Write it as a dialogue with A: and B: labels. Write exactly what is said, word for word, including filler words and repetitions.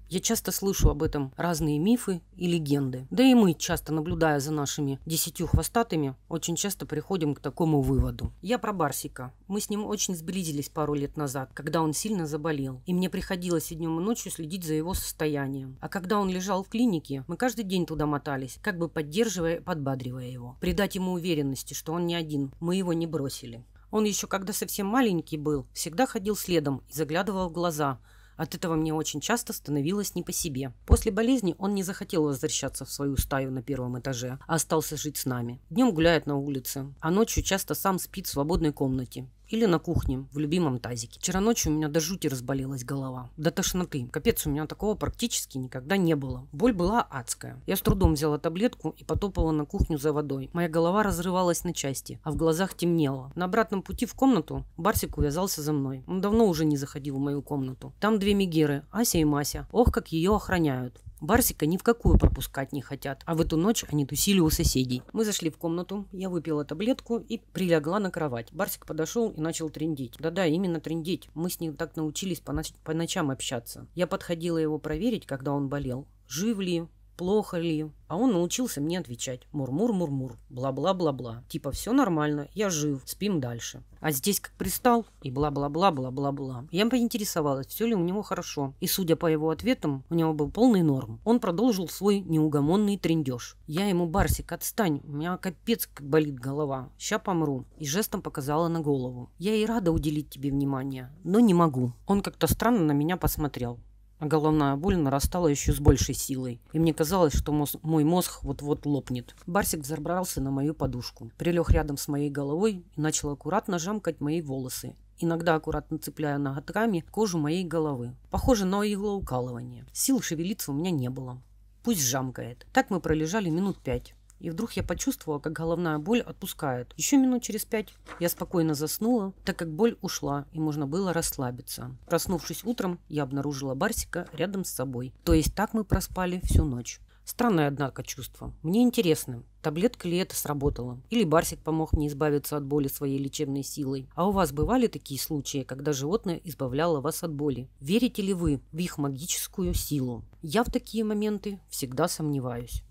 A: Я часто слышу об этом разные мифы и легенды. Да и мы, часто наблюдая за нашими десятью хвостатыми, очень часто приходим к такому выводу. Я про Барсика. Мы с ним очень сблизились пару лет назад, когда он сильно заболел. И мне приходилось и днем, и ночью следить за его состоянием. А когда он лежал в клинике, мы каждый день туда мотались, как бы поддерживая и подбадривая его. Придать ему уверенности, что он не один, мы его не бросили. Он еще когда совсем маленький был, всегда ходил следом и заглядывал в глаза. От этого мне очень часто становилось не по себе. После болезни он не захотел возвращаться в свою стаю на первом этаже, а остался жить с нами. Днем гуляет на улице, а ночью часто сам спит в свободной комнате. Или на кухне, в любимом тазике. Вчера ночью у меня до жути разболелась голова. До тошноты. Капец, у меня такого практически никогда не было. Боль была адская. Я с трудом взяла таблетку и потопала на кухню за водой. Моя голова разрывалась на части, а в глазах темнело. На обратном пути в комнату Барсик увязался за мной. Он давно уже не заходил в мою комнату. Там две мегеры, Ася и Мася. Ох, как ее охраняют. Барсика ни в какую пропускать не хотят, а в эту ночь они тусили у соседей. Мы зашли в комнату, я выпила таблетку и прилегла на кровать. Барсик подошел и начал трындеть. Да-да, именно трындеть. Мы с ним так научились по, ноч- по ночам общаться. Я подходила его проверить, когда он болел. Жив ли? Плохо ли? А он научился мне отвечать. Мур-мур-мур-мур. Бла-бла-бла-бла. Типа все нормально, я жив, спим дальше. А здесь как пристал и бла-бла-бла-бла-бла-бла. Я поинтересовалась, все ли у него хорошо. И судя по его ответам, у него был полный норм. Он продолжил свой неугомонный трындеж. Я ему: Барсик, отстань, у меня капец как болит голова. Ща помру. И жестом показала на голову. Я и рада уделить тебе внимание, но не могу. Он как-то странно на меня посмотрел. А головная боль нарастала еще с большей силой. И мне казалось, что мозг, мой мозг вот-вот лопнет. Барсик взобрался на мою подушку, прилег рядом с моей головой и начал аккуратно жамкать мои волосы, иногда аккуратно цепляя ноготками кожу моей головы. Похоже на иглоукалывание. Сил шевелиться у меня не было. Пусть жамкает. Так мы пролежали минут пять. И вдруг я почувствовала, как головная боль отпускает. Еще минут через пять я спокойно заснула, так как боль ушла, и можно было расслабиться. Проснувшись утром, я обнаружила Барсика рядом с собой. То есть так мы проспали всю ночь. Странное, однако, чувство. Мне интересно, таблетка ли это сработала? Или Барсик помог мне избавиться от боли своей лечебной силой? А у вас бывали такие случаи, когда животное избавляло вас от боли? Верите ли вы в их магическую силу? Я в такие моменты всегда сомневаюсь.